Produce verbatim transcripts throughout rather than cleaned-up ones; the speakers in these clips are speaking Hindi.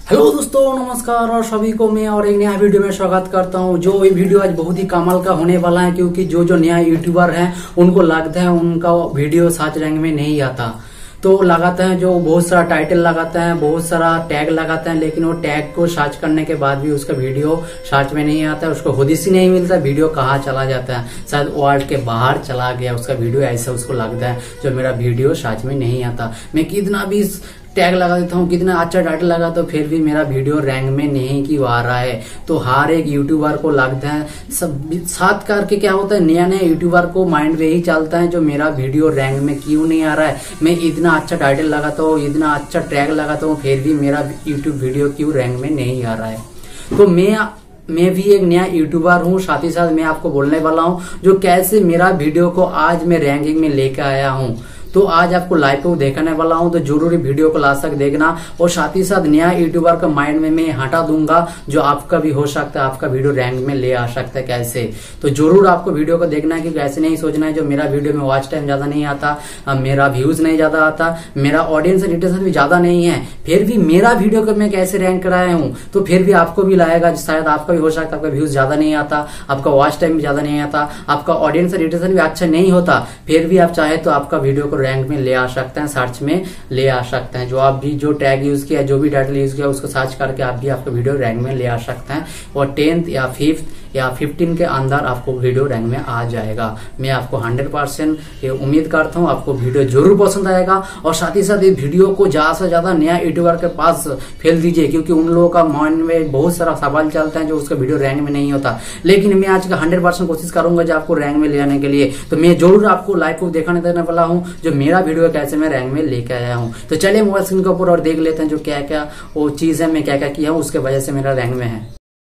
हेलो दोस्तों, नमस्कार और सभी को मैं और एक नया वीडियो में स्वागत करता हूं। जो ये वीडियो आज बहुत ही कमाल का होने वाला है, क्योंकि जो जो नया यूट्यूबर हैं उनको लगता है उनका वीडियो सर्च रैंक में नहीं आता, तो लगाते हैं जो बहुत सारा टाइटल लगाते हैं, बहुत सारा टैग लगाते हैं, लेकिन वो टैग को सर्च करने के बाद भी उसका वीडियो सर्च में नहीं आता है। उसको हदीस ही नहीं मिलता वीडियो कहाँ चला जाता है, शायद वर्ल्ड के बाहर चला गया उसका वीडियो, ऐसा उसको लगता है जो मेरा वीडियो सर्च में नहीं आता। मैं कितना भी टैग लगा देता हूँ, कितना अच्छा टाइटल लगा, तो फिर भी मेरा वीडियो रैंक में नहीं क्यों आ रहा है। तो हर एक यूट्यूबर को लगता है, सब साथ करके क्या होता है, नया नया यूट्यूबर को माइंड में ही चलता है जो मेरा वीडियो रैंक में क्यों नहीं आ रहा है। मैं इतना अच्छा टाइटल लगाता हूँ, इतना अच्छा टैग लगाता हूँ, फिर भी मेरा यूट्यूब वीडियो क्यों रैंक में नहीं आ रहा है। तो मैं मैं भी एक नया यूट्यूबर हूँ, साथ ही साथ मैं आपको बोलने वाला हूँ जो कैसे मेरा वीडियो को आज मैं रैंकिंग में लेकर आया हूँ। तो आज आपको लाइव को देखने वाला हूं, तो जरूरी वीडियो को लास्ट तक देखना। और साथ ही साथ नया यूट्यूबर का माइंड में मैं हटा दूंगा जो आपका भी हो सकता है, आपका वीडियो रैंक में ले आ सकता है कैसे। तो जरूर आपको वीडियो को देखना है, क्योंकि ऐसे नहीं सोचना है जो मेरा वीडियो में वॉच टाइम ज्यादा नहीं आता, मेरा व्यूज नहीं ज्यादा आता, मेरा ऑडियंस रिटेंशन भी ज्यादा नहीं है, फिर भी मेरा वीडियो को मैं कैसे रैंक कराया हूँ, तो फिर भी आपको भी लाएगा। शायद आपका भी हो सकता है आपका व्यूज ज्यादा नहीं आता, आपका वॉच टाइम भी ज्यादा नहीं आता, आपका ऑडियंस रिटेंशन भी अच्छा नहीं होता, फिर भी आप चाहे तो आपका वीडियो को रैंक में ले आ सकते हैं, सर्च में ले आ सकते हैं। जो आप भी जो टैग यूज किया, जो भी टाइटल यूज किया, उसको सर्च करके आप भी आपका वीडियो रैंक में ले आ सकते हैं। और टेंथ या फिफ्थ या फिफ्टीन के अंदर आपको वीडियो रैंक में आ जाएगा। मैं आपको हंड्रेड परसेंट ये उम्मीद करता हूँ आपको वीडियो जरूर पसंद आएगा। और साथ ही साथ ये वीडियो को ज्यादा से ज्यादा नया यूट्यूबर के पास फैल दीजिए, क्योंकि उन लोगों का माइंड में बहुत सारा सवाल चलता है जो उसका वीडियो रैंक में नहीं होता। लेकिन मैं आज का हंड्रेड परसेंट कोशिश करूंगा जो आपको रैंक में ले आने के लिए। तो मैं जरूर आपको लाइव को दिखाने देने वाला हूँ जो मेरा वीडियो कैसे मैं रैंक में लेके आया हूँ। तो चलिए मोबाइल स्क्रीन के ऊपर और देख लेते हैं जो क्या क्या वो चीज है, मैं क्या क्या किया हूँ उसके वजह से मेरा रैंक में है।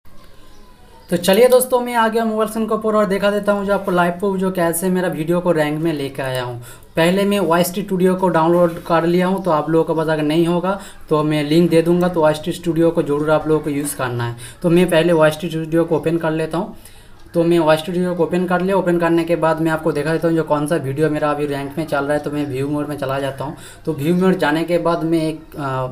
तो चलिए दोस्तों, मैं आ गया मोबाइल स्क्रीन के ऊपर और दिखा देता हूँ जो आपको लाइव प्रूफ जो कैसे मेरा वीडियो को रैंक में लेके आया हूँ। पहले मैं वॉइस स्टूडियो को डाउनलोड कर लिया हूँ, तो आप लोगों को पता अगर नहीं होगा तो मैं लिंक दे दूंगा, तो वॉइस स्टूडियो को जरूर आप लोगों को यूज़ करना है। तो मैं पहले वॉइस स्टूडियो को ओपन कर लेता हूँ। तो मैं वॉइस स्टूडियो को ओपन कर लिया। ओपन करने के बाद मैं आपको दिखा देता हूँ जो कौन सा वीडियो मेरा अभी रैंक में चल रहा है। तो मैं व्यू मोड में चला जाता हूँ। तो व्यू मोड जाने के बाद मैं एक आ,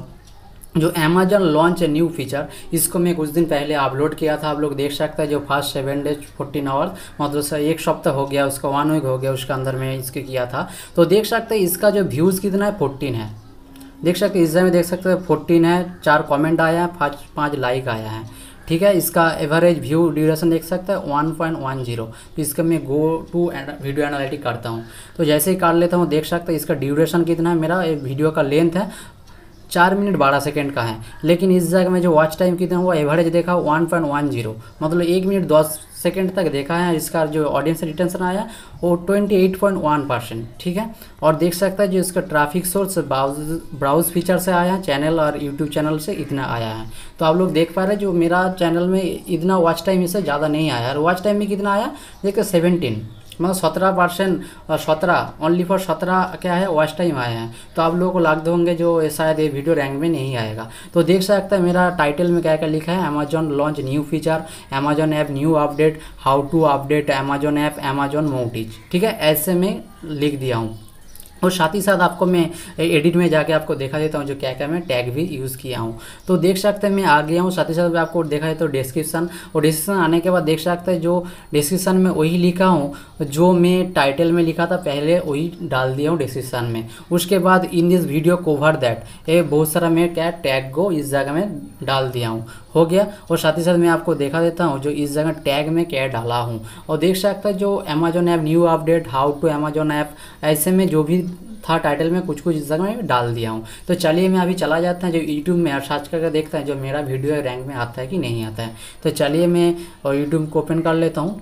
जो अमेजन लॉन्च है न्यू फीचर, इसको मैं कुछ दिन पहले अपलोड किया था, आप लोग देख सकते हैं। जो first seven days fourteen hours मतलब से एक सप्ताह हो गया, उसका वन वीक हो गया, उसके अंदर मैं इसके किया था। तो देख सकते हैं इसका जो व्यूज़ कितना है, फोर्टीन है। देख सकते हैं इस में देख सकते हैं फोर्टीन है, चार कमेंट आया है, पाँच पाँच लाइक आया है। ठीक है, इसका एवरेज व्यू ड्यूरेशन देख सकते हैं वन पॉइंट वन जीरो। तो इसका मैं गो टू वीडियो एनालिटिक करता हूँ। तो जैसे ही कर लेता हूँ देख सकते हैं इसका ड्यूरेशन कितना है। मेरा वीडियो का लेंथ है चार मिनट बारह सेकेंड का है, लेकिन इस जगह में जो वॉच टाइम कितना वो एवरेज देखा वन पॉइंट वन जीरो, मतलब एक मिनट दस सेकेंड तक देखा है। इसका जो ऑडियंस रिटेंशन आया वो twenty eight point one percent. ठीक है, और देख सकता है जो इसका traffic source browse browse feature से आया है, चैनल और यूट्यूब चैनल से इतना आया है। तो आप लोग देख पा रहे हैं जो मेरा चैनल में इतना वॉच टाइम इससे ज़्यादा नहीं आया। और वॉच टाइम में कितना आया देखिए सेवनटीन, मतलब सत्रह परसेंट और सत्रह ओनली फॉर सत्रह क्या है वॉच टाइम आए हैं। तो आप लोगों को लगते होंगे जो शायद ये वीडियो रैंक में नहीं आएगा। तो देख सकते हैं मेरा टाइटल में क्या क्या लिखा है, Amazon launch new feature, Amazon app new update, how to update Amazon app, Amazon मोटिज। ठीक है, ऐसे में लिख दिया हूँ। और साथ ही साथ आपको मैं एडिट में जाके आपको देखा देता हूँ जो क्या क्या मैं टैग भी यूज़ किया हूँ। तो देख सकते हैं मैं आ गया हूँ। साथ ही साथ मैं आपको देखा देता हूँ डिस्क्रिप्शन, और डिस्क्रिप्शन आने के बाद देख सकते हैं जो डिस्क्रिप्शन में वही लिखा हूँ जो मैं टाइटल में लिखा था पहले, वही डाल दिया हूँ डिस्क्रिप्शन में। उसके बाद in this video cover that, ये बहुत सारा मैं क्या टैग को इस जगह में डाल दिया हूँ, हो गया। और साथ ही साथ मैं आपको देखा देता हूँ जो इस जगह टैग में क्या डाला हूँ। और देख सकते हैं जो Amazon app new update, how to Amazon app, ऐसे में जो भी था टाइटल में कुछ कुछ इस जगह में डाल दिया हूँ। तो चलिए मैं अभी चला जाता है जो यूट्यूब में सर्च करके देखता है जो मेरा वीडियो रैंक में आता है कि नहीं आता है। तो चलिए मैं यूट्यूब को ओपन कर लेता हूँ।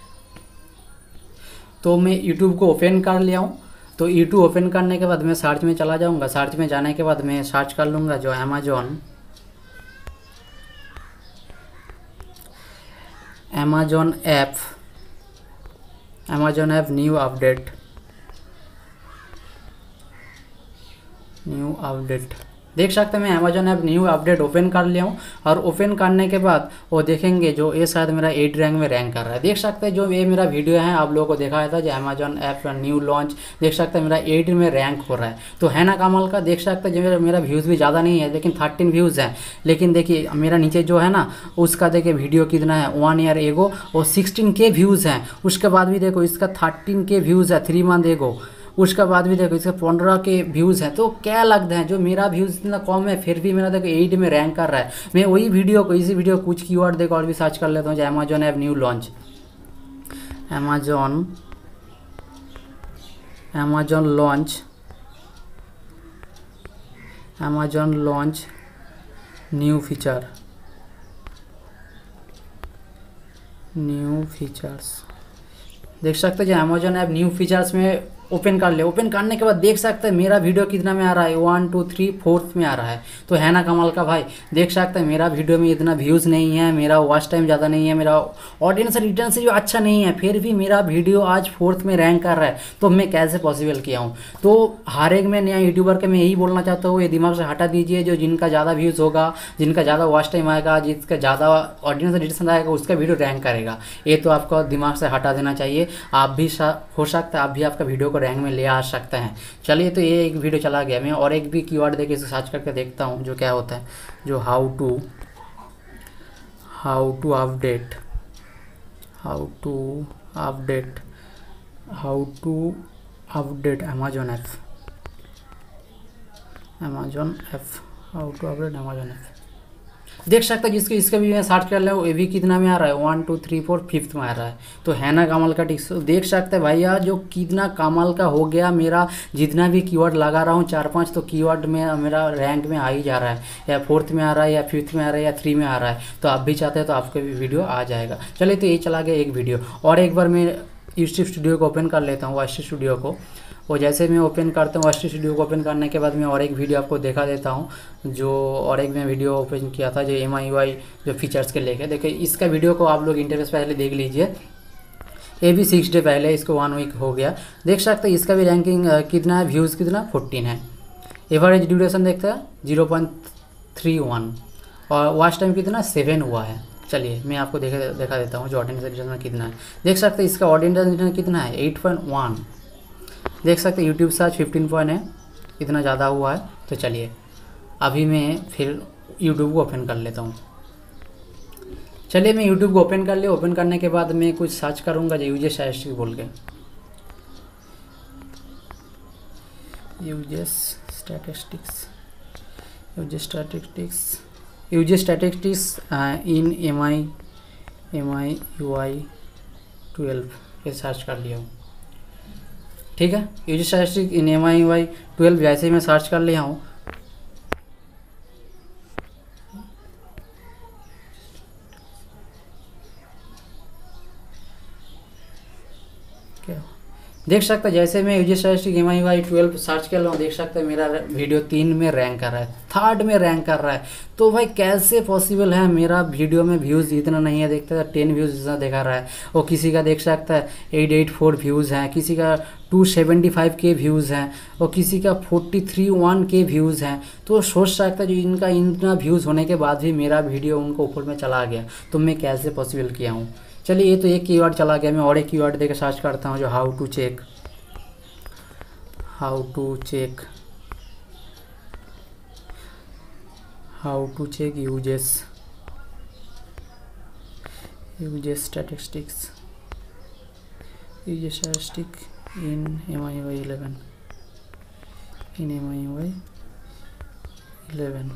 तो मैं यूट्यूब को ओपन कर लिया हूँ। तो यूट्यूब ओपन करने के बाद मैं सर्च में चला जाऊँगा। सर्च में जाने के बाद मैं सर्च कर लूँगा जो Amazon Amazon app Amazon app new update new update देख सकते हैं मैं Amazon app new update open कर लिया हूँ और ओपन करने के बाद वो देखेंगे जो ये शायद मेरा एट रैंक में रैंक कर रहा है। देख सकते हैं जो ये मेरा वीडियो है आप लोगों को दिखाया था जो अमेजोन ऐप न्यू लॉन्च, देख सकते हैं मेरा एट में रैंक हो रहा है। तो है ना कमाल का। देख सकते हैं जो मेरा मेरा व्यूज़ भी ज़्यादा नहीं है लेकिन थर्टीन व्यूज़ हैं। लेकिन देखिए मेरा नीचे जो है ना उसका देखिए वीडियो कितना है वन ईयर एगो और सिक्सटीन के व्यूज़ हैं। उसके बाद भी देखो इसका थर्टीन के व्यूज़ है थ्री मंथ एगो। उसके बाद भी देखो इसके पंद्रह के व्यूज़ हैं। तो क्या लगता है जो मेरा व्यूज़ इतना कम है फिर भी मेरा देखो एट में रैंक कर रहा है। मैं वही वीडियो को इसी वीडियो कुछ कीवर्ड देखो और भी सर्च कर लेता हूँ जो Amazon app new launch, Amazon Amazon launch Amazon launch new feature new features. देख सकते हैं जो अमेजोन ऐप न्यू फीचर्स में ओपन कर ले। ओपन करने के बाद देख सकते हैं मेरा वीडियो कितना में आ रहा है वन टू थ्री फोर्थ में आ रहा है। तो है ना कमाल का भाई। देख सकते हैं मेरा वीडियो में इतना व्यूज़ नहीं है, मेरा वॉच टाइम ज़्यादा नहीं है, मेरा ऑडियंस रिटर्न से जो अच्छा नहीं है फिर भी मेरा वीडियो आज फोर्थ में रैंक कर रहा है। तो मैं कैसे पॉसिबल किया हूँ। तो हर एक में नया यूट्यूबर के मैं यही बोलना चाहता हूँ ये दिमाग से हटा दीजिए जो जिनका ज़्यादा व्यूज़ होगा, जिनका ज़्यादा वॉच टाइम आएगा, जिसका ज़्यादा ऑडियंस रिटर्न आएगा उसका वीडियो रैंक करेगा। ये तो आपको दिमाग से हटा देना चाहिए। आप भी हो सकता है आप भी आपका वीडियो को रैंक में ले आ सकते हैं। चलिए तो ये एक वीडियो चला गया। मैं और एक भी कीवर्ड देके इसे सर्च करके देखता हूँ जो क्या होता है। जो how to how to update how to update how to update Amazon app Amazon app how to update Amazon app. देख सकते हैं जिसके इसका भी मैं सर्च कर लिया ये भी कितना में आ रहा है one two three four fifth में आ रहा है। तो है ना कमाल का टिक्स। देख सकते हैं भैया जो कितना कमाल का हो गया। मेरा जितना भी कीवर्ड लगा रहा हूँ चार पांच तो कीवर्ड में मेरा रैंक में आ ही जा रहा है, या फोर्थ में आ रहा है या फिफ्थ में आ रहा है या थ्री में आ रहा है। तो आप भी चाहते हैं तो आपका भी वीडियो आ जाएगा। चलिए तो ये चला गया एक वीडियो। और एक बार मैं यूट्यूब स्टूडियो को ओपन कर लेता हूँ, वाइटी स्टूडियो को। और जैसे मैं ओपन करता हूँ वाइटी स्टूडियो को ओपन करने के बाद मैं और एक वीडियो आपको दिखा देता हूँ जो और एक मैं वीडियो ओपन किया था जो एम आई यू आई जो फीचर्स के लेके। देखिए इसका वीडियो को आप लोग इंटरफेस पहले देख लीजिए। ये भी सिक्स डे पहले, इसको वन वीक हो गया। देख सकते हैं इसका भी रैंकिंग कितना है, व्यूज़ कितना फोर्टीन है। एवरेज ड्यूरेशन देखते हैं जीरो पॉइंट थ्री वन और वॉच टाइम कितना सेवन हुआ है। चलिए मैं आपको देखा देखा देता हूँ जो ऑडियंस रिटर्न कितना है। देख सकते हैं इसका ऑडियंस रिटर्न कितना है एट पॉइंट वन। देख सकते हैं यूट्यूब सर्च फिफ्टीन पॉइंट है, इतना ज़्यादा हुआ है। तो चलिए अभी मैं फिर यूट्यूब को ओपन कर लेता हूँ। चलिए मैं यूट्यूब को ओपन कर लिया। ओपन करने के बाद मैं कुछ सर्च करूँगा जो यूजर स्टैटिस्टिक्स बोल के user statistics user statistics user statistics in M I M I U I twelve ये सर्च कर लिया हूँ। ठीक है, user statistics in M I U I twelve जैसे ही मैं सर्च कर लिया हूँ। देख सकते हैं जैसे मैं user statistics M I U I twelve search कर रहा हूँ, देख सकते हैं मेरा वीडियो तीन में रैंक कर रहा है, थर्ड में रैंक कर रहा है। तो भाई कैसे पॉसिबल है मेरा वीडियो में व्यूज़ इतना नहीं है। देखते हैं टेन व्यूज़ इतना दिखा रहा है और किसी का देख सकता है एट एट फोर व्यूज़ हैं, किसी का two seventy five K views हैं और किसी का forty three one K views हैं। तो सोच सकता है जो इनका इतना व्यूज़ होने के बाद भी मेरा वीडियो उनको ऊपर में चला गया। तो मैं कैसे पॉसिबल किया हूँ। चलिए ये तो एक कीवर्ड चला गया। मैं और एक कीवर्ड देकर सर्च करता हूँ जो how to check how to check how to check uses uses statistics uses statistic in M I U I eleven in M I U I eleven.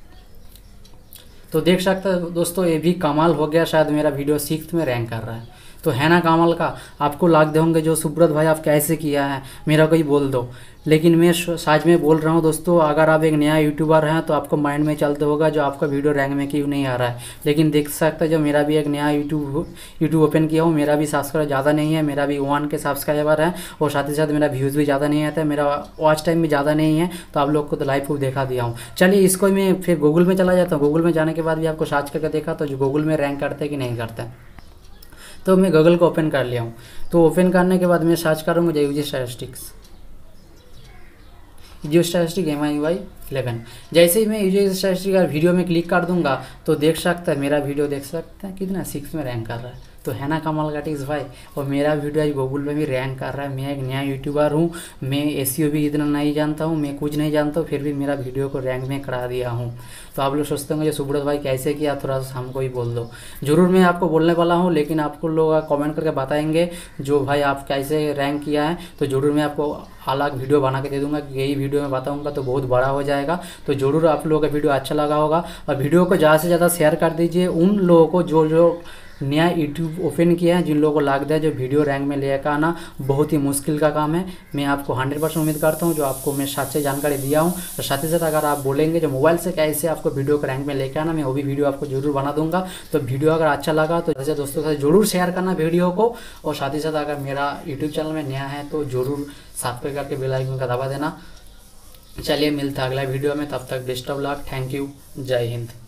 तो देख सकते हैं दोस्तों ये भी कमाल हो गया। शायद मेरा वीडियो सिक्स्थ में रैंक कर रहा है। तो है ना कमाल का। आपको लाग होंगे जो सुब्रत भाई आप कैसे किया है, मेरा कोई बोल दो। लेकिन मैं साज में बोल रहा हूँ दोस्तों, अगर आप एक नया यूट्यूबर हैं तो आपको माइंड में चलते होगा जो आपका वीडियो रैंक में क्यों नहीं आ रहा है। लेकिन देख सकते हैं जो मेरा भी एक नया यूट्यूब यूट्यूब ओपन किया हूँ, मेरा भी सब्सक्राइबर ज़्यादा नहीं है, मेरा भी वन के सब्सक्राइबर है और साथ ही साथ मेरा व्यूज़ भी ज़्यादा नहीं आता है, मेरा वॉच टाइम भी ज़्यादा नहीं है। तो आप लोग को तो लाइव प्रूफ दिखा दिया हूँ। चलिए इसको मैं फिर गूगल में चला जाता हूँ। गूगल में जाने के बाद भी आपको सर्च करके देखा तो जो गूगल में रैंक करते कि नहीं करते। तो मैं गूगल को ओपन कर लिया हूँ। तो ओपन करने के बाद मैं सर्च करूँगा जो user statistics geo statistic M I Y eleven. जैसे ही मैं जियो स्टैटिस्टिक का वीडियो में क्लिक कर दूंगा तो देख सकता है, मेरा वीडियो देख सकते हैं कितना सिक्स में रैंक कर रहा है। तो है ना कमाल का टिक्स भाई। और मेरा वीडियो आज गूगल में भी रैंक कर रहा है। मैं एक नया यूट्यूबर हूँ, मैं एसईओ भी इतना नहीं जानता हूँ, मैं कुछ नहीं जानता हूँ, फिर भी मेरा वीडियो को रैंक में करा दिया हूँ। तो आप लोग सोचते होंगे सुब्रत भाई कैसे किया, थोड़ा सा हमको ही बोल दो। जरूर मैं आपको बोलने वाला हूँ, लेकिन आपको लोग कमेंट करके बताएंगे जो भाई आप कैसे रैंक किया है, तो जरूर मैं आपको अलग वीडियो बना के दे दूंगा। यही वीडियो में बताऊंगा तो बहुत बड़ा हो जाएगा। तो जरूर आप लोगों का वीडियो अच्छा लगा होगा, और वीडियो को ज़्यादा से ज़्यादा शेयर कर दीजिए उन लोगों को जो जो नया यूट्यूब ओपन किया है, जिन लोगों को लगता है जो वीडियो रैंक में लेकर आना बहुत ही मुश्किल का काम है। मैं आपको हंड्रेड परसेंट उम्मीद करता हूँ जो आपको मैं सच्ची जानकारी दिया हूँ। तो साथ ही साथ अगर आप बोलेंगे जो मोबाइल से कैसे आपको वीडियो को रैंक में लेकर आना, मैं वो भी वीडियो आपको जरूर बना दूंगा। तो वीडियो अगर अच्छा लगा तो ऐसे दोस्तों के साथ जरूर शेयर करना वीडियो को। और साथ ही साथ अगर मेरा यूट्यूब चैनल में नया है तो जरूर सब्सक्राइब करके बेल आइकन का दबा देना। चलिए मिलता है अगला वीडियो में, तब तक best of luck, thank you, जय हिंद।